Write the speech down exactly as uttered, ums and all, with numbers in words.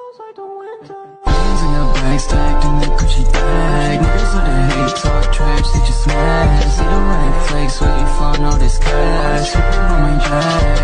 Hands in your bag, stacked in the Gucci bag. Niggas with the hate talk trash, they just smash. See the white flakes waiting for all this cash. Sipping on my drag.